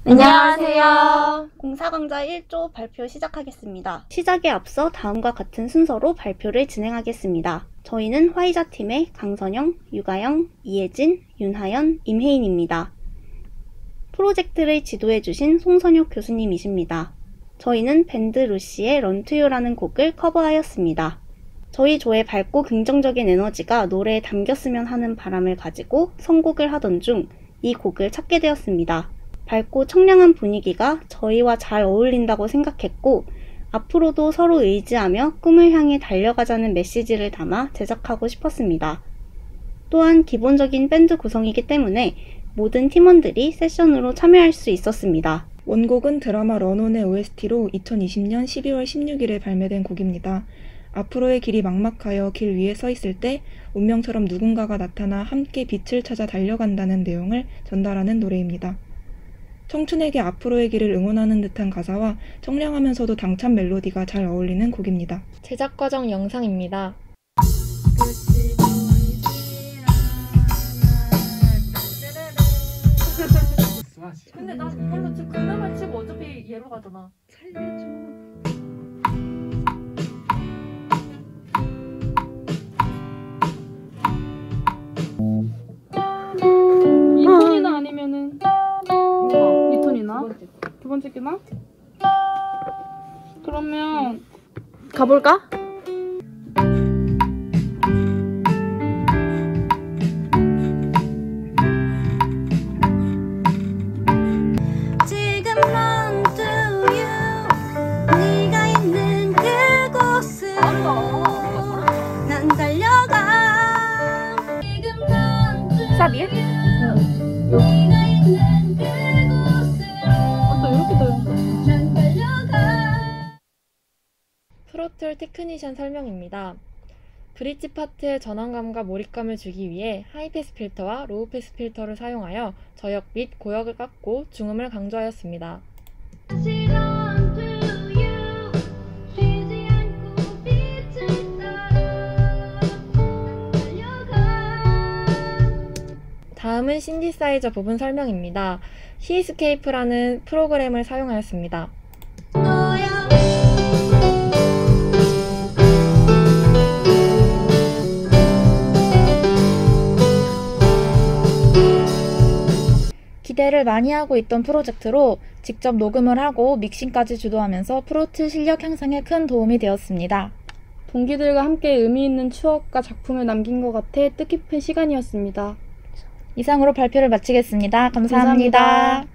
안녕하세요. 공사강좌 1조 발표 시작하겠습니다. 시작에 앞서 다음과 같은 순서로 발표를 진행하겠습니다. 저희는 화이자팀의 강선영, 유가영, 이혜진, 윤하연, 임혜인입니다. 프로젝트를 지도해주신 송선혁 교수님이십니다. 저희는 밴드 루시의 런 투 유라는 곡을 커버하였습니다. 저희 조의 밝고 긍정적인 에너지가 노래에 담겼으면 하는 바람을 가지고 선곡을 하던 중 이 곡을 찾게 되었습니다. 밝고 청량한 분위기가 저희와 잘 어울린다고 생각했고 앞으로도 서로 의지하며 꿈을 향해 달려가자는 메시지를 담아 제작하고 싶었습니다. 또한 기본적인 밴드 구성이기 때문에 모든 팀원들이 세션으로 참여할 수 있었습니다. 원곡은 드라마 런온의 OST로 2020년 12월 16일에 발매된 곡입니다. 앞으로의 길이 막막하여 길 위에 서 있을 때 운명처럼 누군가가 나타나 함께 빛을 찾아 달려간다는 내용을 전달하는 노래입니다. 청춘에게 앞으로의 길을 응원하는 듯한 가사와 청량하면서도 당찬 멜로디가 잘 어울리는 곡입니다. 제작 과정 영상입니다. 근데 나 이걸로 지금 그나마 치고 어차피 얘로 가잖아. 살려줘. 이 톤이나 아니면은 이 톤이나? 두 번째 끼나? 그러면 가볼까? 지금 run to you 네가 있는 그곳으로 난 달려가 지금 run to you 사비에? 네가 있는 그곳으로 또 이렇게 돼요. 난 달려가. 프로툴 테크니션 설명입니다. 브릿지 파트의 전환감과 몰입감을 주기 위해 하이패스 필터와 로우패스 필터를 사용하여 저역 및 고역을 깎고 중음을 강조하였습니다. 다시 run to you 쉬지 않고 빛을 따라 달려가. 다음은 신디사이저 부분 설명입니다. 히스케이프라는 프로그램을 사용하였습니다. 너야 기대를 많이 하고 있던 프로젝트로 직접 녹음을 하고 믹싱까지 주도하면서 프로툴 실력 향상에 큰 도움이 되었습니다. 동기들과 함께 의미 있는 추억과 작품을 남긴 것 같아 뜻깊은 시간이었습니다. 이상으로 발표를 마치겠습니다. 감사합니다.